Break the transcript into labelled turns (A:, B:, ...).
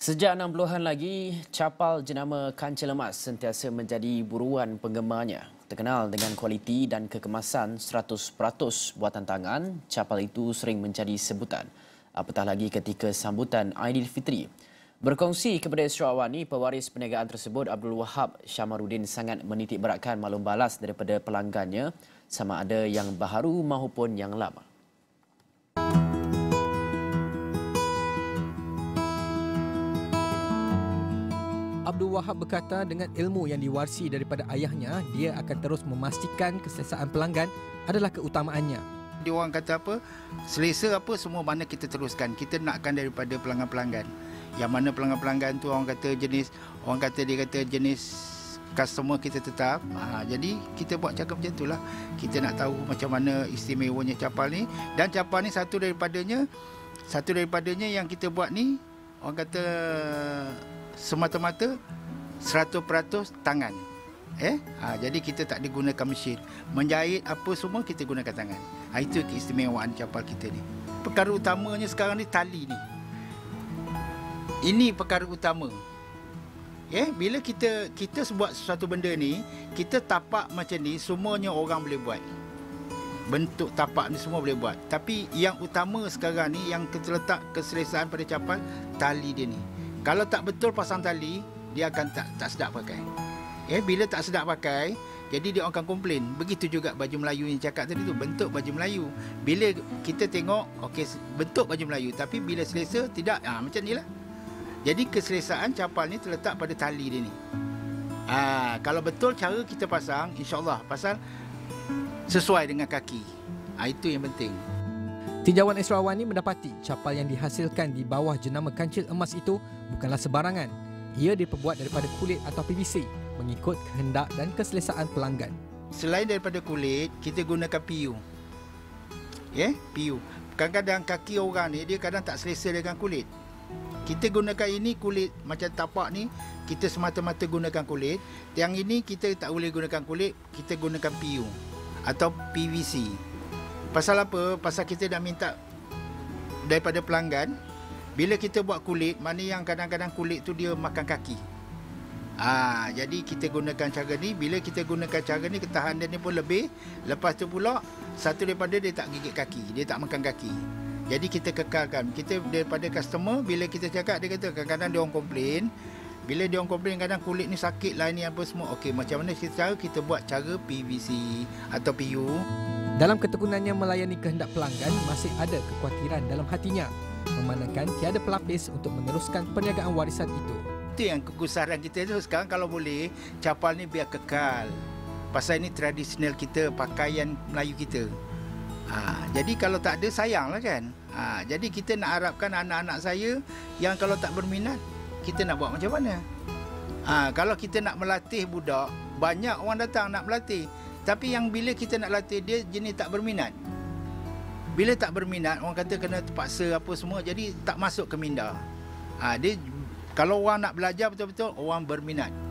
A: Sejak 60-an lagi, capal jenama kancil emas sentiasa menjadi buruan penggemarnya. Terkenal dengan kualiti dan kekemasan 100% buatan tangan, capal itu sering menjadi sebutan. Apatah lagi ketika sambutan Aidilfitri. Berkongsi kepada Astro Awani, pewaris perniagaan tersebut Abdul Wahab Syamaruddin sangat menitik beratkan maklum balas daripada pelanggannya sama ada yang baharu maupun yang lama.
B: Abdul Wahab berkata dengan ilmu yang diwarisi daripada ayahnya, dia akan terus memastikan keselesaan pelanggan adalah keutamaannya.
C: Dia orang kata apa, selesa apa semua mana kita teruskan. Kita nakkan daripada pelanggan-pelanggan. Yang mana pelanggan-pelanggan tu orang kata dia kata jenis customer kita tetap. Jadi kita buat cakap macam itulah. Kita nak tahu macam mana istimewanya capal ni. Dan capal ni satu daripadanya yang kita buat ni, orang kata semata-mata 100% tangan. Jadi kita tak digunakan mesin. Menjahit apa semua kita gunakan tangan. Itu keistimewaan capal kita ni. Perkara utamanya sekarang ni tali ni. Ini perkara utama. Bila kita buat sesuatu benda ni, kita tapak macam ni, semuanya orang boleh buat. Bentuk tapak ni semua boleh buat. Tapi yang utama sekarang ni, yang kita letak keselesaan pada capal, tali dia ni. Kalau tak betul pasang tali, dia akan tak sedap pakai. Bila tak sedap pakai, jadi dia akan komplain. Begitu juga baju Melayu yang cakap tadi tu, bentuk baju Melayu. Bila kita tengok, okey, bentuk baju Melayu, tapi bila selesa, tidak. Macam ni lah. Jadi keselesaan capal ni terletak pada tali dia ni. Kalau betul cara kita pasang, insyaAllah pasal sesuai dengan kaki. Itu yang penting.
B: Tinjauan Astro Awani mendapati capal yang dihasilkan di bawah jenama kancil emas itu bukanlah sebarangan. Ia diperbuat daripada kulit atau PVC mengikut kehendak dan keselesaan pelanggan.
C: Selain daripada kulit, kita gunakan PU. PU. Kadang-kadang kaki orang ni, dia kadang tak selesa dengan kulit. Kita gunakan ini kulit, macam tapak ni, kita semata-mata gunakan kulit. Yang ini kita tak boleh gunakan kulit, kita gunakan PU atau PVC. Pasal apa? Pasal kita dah minta daripada pelanggan, bila kita buat kulit, mana yang kadang-kadang kulit tu dia makan kaki. Jadi kita gunakan cara ni. Bila kita gunakan cara ni, ketahanan dia pun lebih. Lepas tu pula, satu daripada dia tak gigit kaki, dia tak makan kaki. Jadi kita kekalkan. Kita daripada customer, bila kita cakap, dia kata kadang-kadang dia orang komplain. Bila dia orang komplain, kadang kulit ni sakit lah ni apa semua. Okey, macam mana kita buat cara PVC atau PU.
B: Dalam ketekunannya melayani kehendak pelanggan, masih ada kekhawatiran dalam hatinya, memandangkan tiada pelapis untuk meneruskan perniagaan warisan itu.
C: Itu yang kegusaran kita tu sekarang, kalau boleh capal ni biar kekal. Pasal ini tradisional kita, pakaian Melayu kita. Jadi kalau tak ada, sayanglah kan. Jadi kita nak harapkan anak-anak saya yang kalau tak berminat, kita nak buat macam mana? Kalau kita nak melatih budak, banyak orang datang nak melatih. Tapi yang bila kita nak latih, dia jenis tak berminat. Bila tak berminat, orang kata kena terpaksa apa semua, jadi tak masuk ke minda. Kalau orang nak belajar betul-betul, orang berminat.